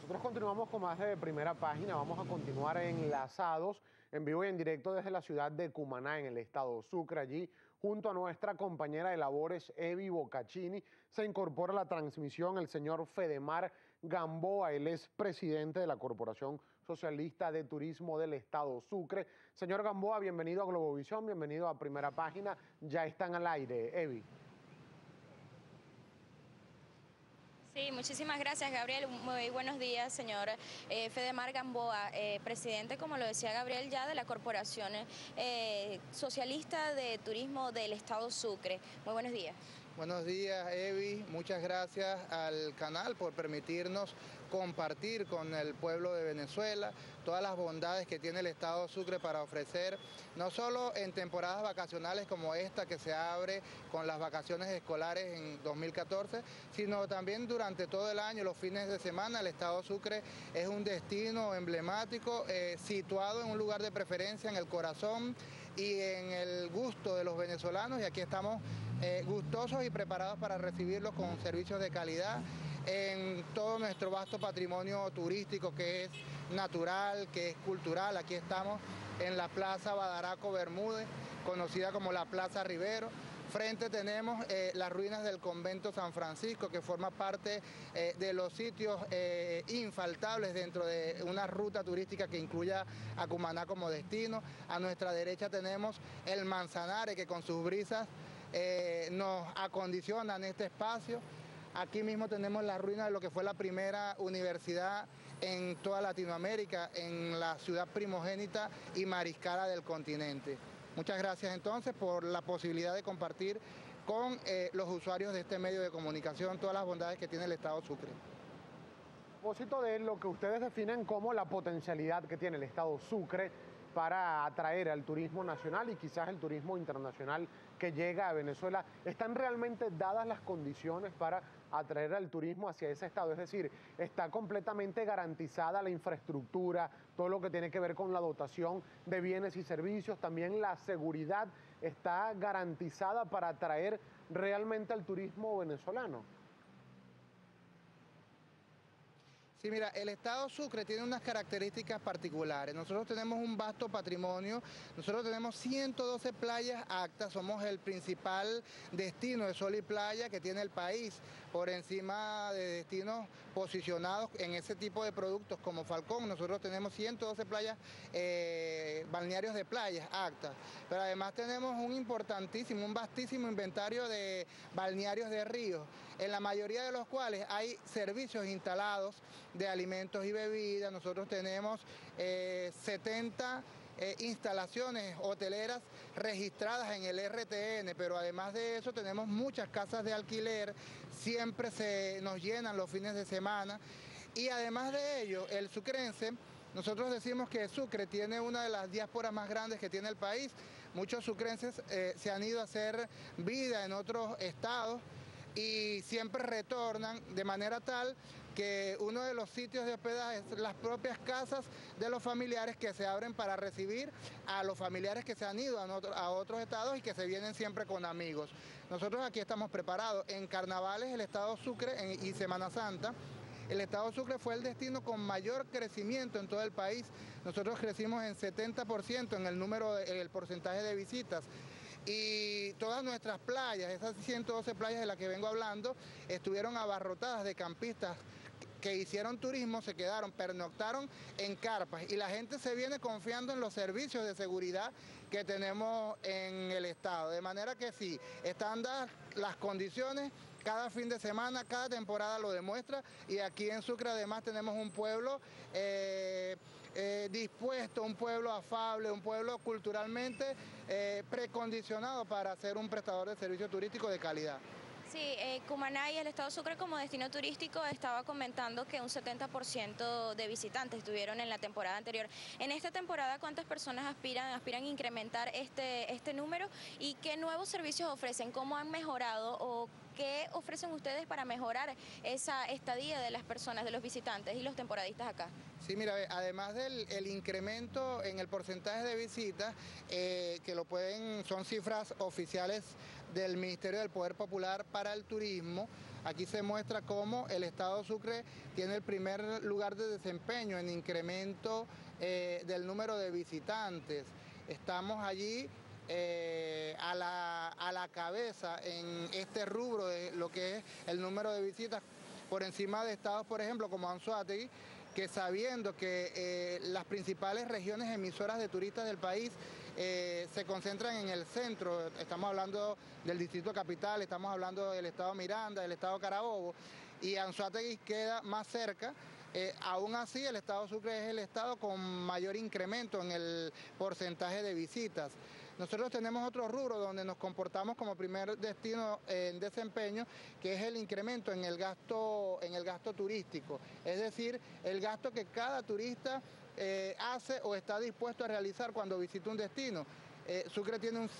Nosotros continuamos con más de Primera Página. Vamos a continuar enlazados en vivo y en directo desde la ciudad de Cumaná, en el estado Sucre. Allí, junto a nuestra compañera de labores, Evi Bocaccini, se incorpora a la transmisión el señor Fedemar Gamboa. Él es presidente de la Corporación Socialista de Turismo del estado Sucre. Señor Gamboa, bienvenido a Globovisión, bienvenido a Primera Página. Ya están al aire, Evi. Sí, muchísimas gracias, Gabriel. Muy buenos días, señor Fedemar Gamboa, presidente, como lo decía Gabriel, ya de la Corporación Socialista de Turismo del estado Sucre. Muy buenos días. Buenos días, Evi. Muchas gracias al canal por permitirnos compartir con el pueblo de Venezuela todas las bondades que tiene el estado Sucre para ofrecer, no solo en temporadas vacacionales como esta que se abre con las vacaciones escolares en 2014, sino también durante todo el año, los fines de semana. El estado Sucre es un destino emblemático, situado en un lugar de preferencia en el corazón y en el gusto de los venezolanos, y aquí estamos gustosos y preparados para recibirlos con servicios de calidad en todo nuestro vasto patrimonio turístico, que es natural, que es cultural. Aquí estamos en la Plaza Badaraco Bermúdez, conocida como la Plaza Rivero. Frente tenemos las ruinas del convento San Francisco, que forma parte de los sitios infaltables dentro de una ruta turística que incluya a Cumaná como destino. A nuestra derecha tenemos el Manzanares, que con sus brisas nos acondicionan este espacio. Aquí mismo tenemos la ruina de lo que fue la primera universidad en toda Latinoamérica, en la ciudad primogénita y mariscala del continente. Muchas gracias entonces por la posibilidad de compartir con los usuarios de este medio de comunicación todas las bondades que tiene el estado Sucre. A propósito de lo que ustedes definen como la potencialidad que tiene el estado Sucre para atraer al turismo nacional y quizás el turismo internacional que llega a Venezuela, ¿están realmente dadas las condiciones para atraer al turismo hacia ese estado? Es decir, ¿está completamente garantizada la infraestructura, todo lo que tiene que ver con la dotación de bienes y servicios? También la seguridad está garantizada para atraer realmente al turismo venezolano. Sí, mira, el estado Sucre tiene unas características particulares. Nosotros tenemos un vasto patrimonio, nosotros tenemos 112 playas actas, somos el principal destino de sol y playa que tiene el país, por encima de destinos posicionados en ese tipo de productos como Falcón. Nosotros tenemos 112 playas, balnearios de playas actas, pero además tenemos un importantísimo, un vastísimo inventario de balnearios de ríos, en la mayoría de los cuales hay servicios instalados de alimentos y bebidas. Nosotros tenemos 70 instalaciones hoteleras registradas en el RTN, pero además de eso tenemos muchas casas de alquiler, siempre se nos llenan los fines de semana, y además de ello, el sucrense, nosotros decimos que Sucre tiene una de las diásporas más grandes que tiene el país. Muchos sucrenses se han ido a hacer vida en otros estados y siempre retornan, de manera tal que uno de los sitios de hospedaje es las propias casas de los familiares, que se abren para recibir a los familiares que se han ido a otros estados y que se vienen siempre con amigos. Nosotros aquí estamos preparados. En carnavales, el estado Sucre y Semana Santa, el estado Sucre fue el destino con mayor crecimiento en todo el país. Nosotros crecimos en 70% en el porcentaje de visitas. Y todas nuestras playas, esas 112 playas de las que vengo hablando, estuvieron abarrotadas de campistas que hicieron turismo, se quedaron, pernoctaron en carpas, y la gente se viene confiando en los servicios de seguridad que tenemos en el estado. De manera que sí, están dadas las condiciones. Cada fin de semana, cada temporada lo demuestra, y aquí en Sucre además tenemos un pueblo dispuesto, un pueblo afable, un pueblo culturalmente precondicionado para ser un prestador de servicio turístico de calidad. Sí, Cumaná y el estado Sucre como destino turístico estaba comentando que un 70% de visitantes estuvieron en la temporada anterior. En esta temporada, ¿cuántas personas aspiran a incrementar este número? ¿Y qué nuevos servicios ofrecen? ¿Cómo han mejorado o qué ofrecen ustedes para mejorar esa estadía de las personas, de los visitantes y los temporadistas acá? Sí, mira, además del incremento en el porcentaje de visitas, que son cifras oficiales del Ministerio del Poder Popular para el Turismo. Aquí se muestra cómo el Estado Sucre tiene el primer lugar de desempeño en incremento del número de visitantes. Estamos allí a la cabeza en este rubro de lo que es el número de visitas, por encima de estados, por ejemplo, como Anzoátegui, que sabiendo que las principales regiones emisoras de turistas del país se concentran en el centro, estamos hablando del Distrito Capital, estamos hablando del estado Miranda, del estado Carabobo, y Anzoátegui queda más cerca. Aún así, el estado Sucre es el estado con mayor incremento en el porcentaje de visitas. Nosotros tenemos otro rubro donde nos comportamos como primer destino en desempeño, que es el incremento en el gasto turístico, es decir, el gasto que cada turista hace o está dispuesto a realizar cuando visita un destino. Sucre tiene un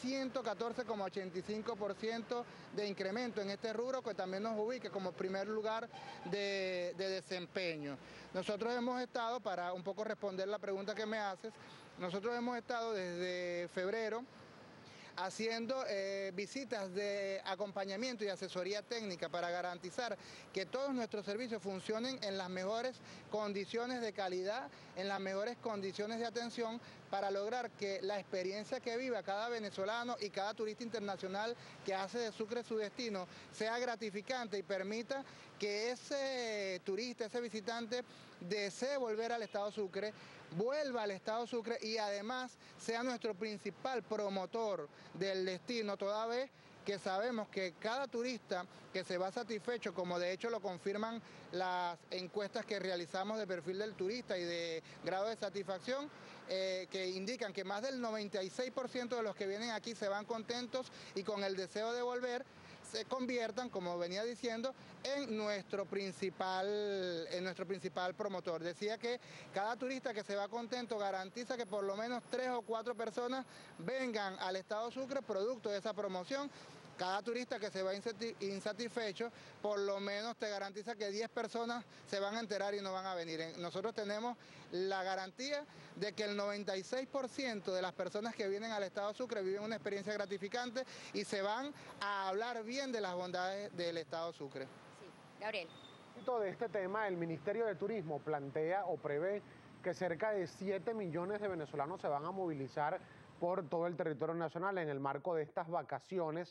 114,85% de incremento en este rubro, que también nos ubica como primer lugar de desempeño. Nosotros hemos estado, para un poco responder la pregunta que me haces, nosotros hemos estado desde febrero haciendo visitas de acompañamiento y asesoría técnica para garantizar que todos nuestros servicios funcionen en las mejores condiciones de calidad, en las mejores condiciones de atención, para lograr que la experiencia que viva cada venezolano y cada turista internacional que hace de Sucre su destino sea gratificante y permita que ese turista, ese visitante, desee volver al estado Sucre, vuelva al estado Sucre y además sea nuestro principal promotor del destino, toda vez que sabemos que cada turista que se va satisfecho, como de hecho lo confirman las encuestas que realizamos de perfil del turista y de grado de satisfacción, que indican que más del 96% de los que vienen aquí se van contentos y con el deseo de volver, se conviertan, como venía diciendo, en nuestro principal promotor. Decía que cada turista que se va contento garantiza que por lo menos 3 o 4 personas vengan al estado Sucre producto de esa promoción. Cada turista que se va insatisfecho, por lo menos te garantiza que 10 personas se van a enterar y no van a venir. Nosotros tenemos la garantía de que el 96% de las personas que vienen al estado Sucre viven una experiencia gratificante y se van a hablar bien de las bondades del estado Sucre. Sí, Gabriel. De este tema, el Ministerio de Turismo plantea o prevé que cerca de 7 millones de venezolanos se van a movilizar por todo el territorio nacional en el marco de estas vacaciones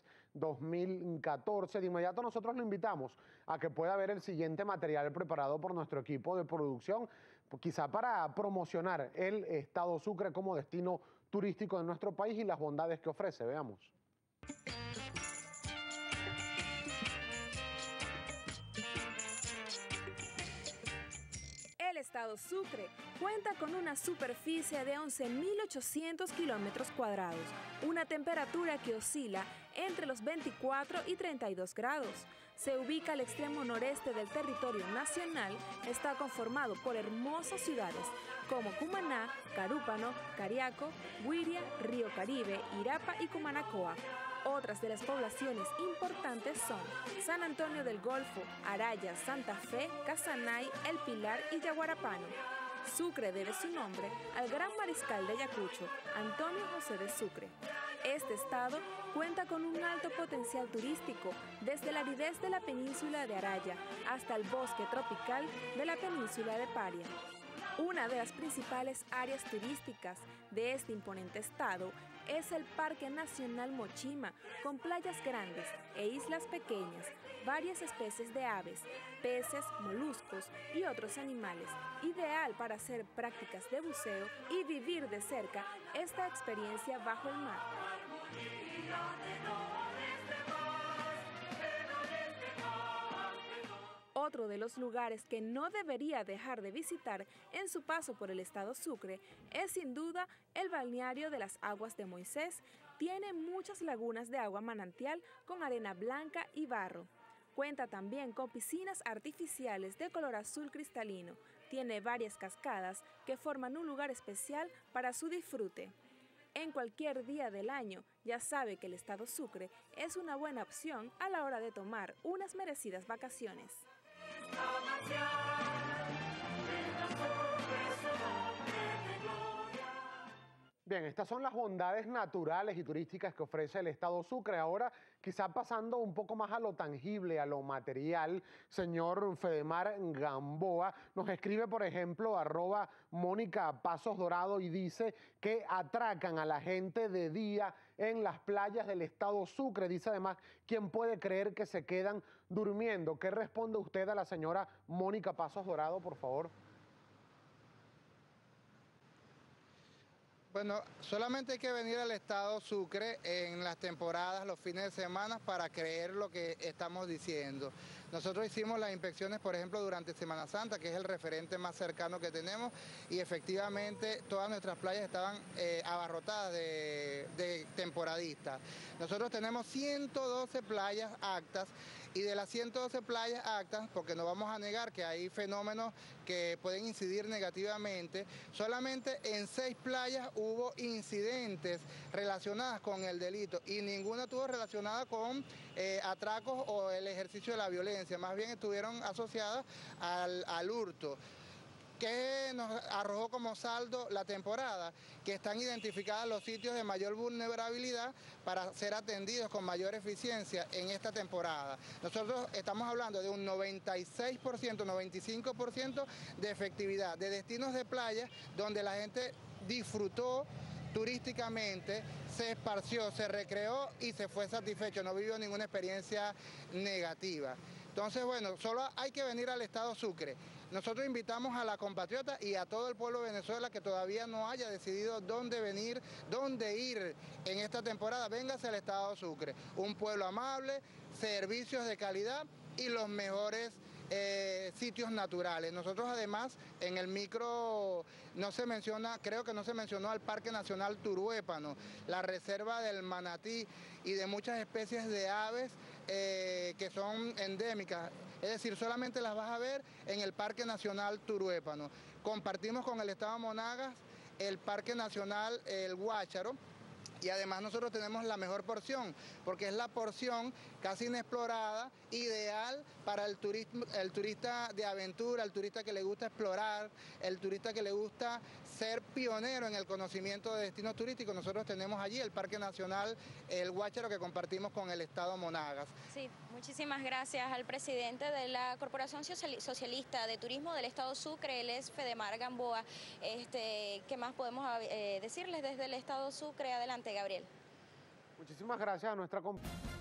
2014. De inmediato nosotros lo invitamos a que pueda ver el siguiente material preparado por nuestro equipo de producción, quizá para promocionar el estado Sucre como destino turístico de nuestro país y las bondades que ofrece. Veamos. El estado Sucre cuenta con una superficie de 11.800 kilómetros cuadrados, una temperatura que oscila entre los 24 y 32 grados. Se ubica al extremo noreste del territorio nacional, está conformado por hermosas ciudades como Cumaná, Carúpano, Cariaco, Guiria, Río Caribe, Irapa y Cumanacoa. Otras de las poblaciones importantes son San Antonio del Golfo, Araya, Santa Fe, Casanay, El Pilar y Yaguarapano. Sucre debe su nombre al gran mariscal de Ayacucho, Antonio José de Sucre. Este estado cuenta con un alto potencial turístico, desde la aridez de la península de Araya hasta el bosque tropical de la península de Paria. Una de las principales áreas turísticas de este imponente estado es el Parque Nacional Mochima, con playas grandes e islas pequeñas, varias especies de aves, peces, moluscos y otros animales, ideal para hacer prácticas de buceo y vivir de cerca esta experiencia bajo el mar. Otro de los lugares que no debería dejar de visitar en su paso por el estado Sucre es sin duda el balneario de las Aguas de Moisés. Tiene muchas lagunas de agua manantial con arena blanca y barro. Cuenta también con piscinas artificiales de color azul cristalino. Tiene varias cascadas que forman un lugar especial para su disfrute. En cualquier día del año, ya sabe que el estado Sucre es una buena opción a la hora de tomar unas merecidas vacaciones. Bien, estas son las bondades naturales y turísticas que ofrece el estado Sucre. Ahora, quizá pasando un poco más a lo tangible, a lo material, señor Fedemar Gamboa nos escribe, por ejemplo, @Mónica Pasos Dorado y dice que atracan a la gente de día en las playas del estado Sucre. Dice además, ¿quién puede creer que se quedan durmiendo? ¿Qué responde usted a la señora Mónica Pasos Dorado, por favor? Bueno, solamente hay que venir al estado Sucre en las temporadas, los fines de semana, para creer lo que estamos diciendo. Nosotros hicimos las inspecciones, por ejemplo, durante Semana Santa, que es el referente más cercano que tenemos, y efectivamente todas nuestras playas estaban abarrotadas de temporadistas. Nosotros tenemos 112 playas aptas, y de las 112 playas aptas, porque no vamos a negar que hay fenómenos que pueden incidir negativamente, solamente en 6 playas hubo incidentes relacionadas con el delito y ninguna estuvo relacionada con atracos o el ejercicio de la violencia, más bien estuvieron asociadas al hurto. ¿Qué nos arrojó como saldo la temporada? Que están identificados los sitios de mayor vulnerabilidad para ser atendidos con mayor eficiencia en esta temporada. Nosotros estamos hablando de un 96%, 95% de efectividad, de destinos de playa donde la gente disfrutó turísticamente, se esparció, se recreó y se fue satisfecho, no vivió ninguna experiencia negativa. Entonces, bueno, solo hay que venir al estado Sucre. Nosotros invitamos a la compatriota y a todo el pueblo de Venezuela que todavía no haya decidido dónde venir, dónde ir en esta temporada. Véngase al estado Sucre, un pueblo amable, servicios de calidad y los mejores sitios naturales. Nosotros además en el micro no se menciona, creo que no se mencionó al Parque Nacional Turuépano, la reserva del manatí y de muchas especies de aves que son endémicas. Es decir, solamente las vas a ver en el Parque Nacional Turuépano. Compartimos con el estado Monagas el Parque Nacional El Guácharo. Y además nosotros tenemos la mejor porción, porque es la porción casi inexplorada, ideal para el turista de aventura, el turista que le gusta explorar, el turista que le gusta ser pionero en el conocimiento de destinos turísticos. Nosotros tenemos allí el Parque Nacional El Guácharo que compartimos con el estado Monagas. Sí, muchísimas gracias al presidente de la Corporación Socialista de Turismo del estado Sucre, él es Fedemar Gamboa. ¿Qué más podemos decirles desde el estado Sucre? Adelante, Gabriel. Muchísimas gracias a nuestra compañera.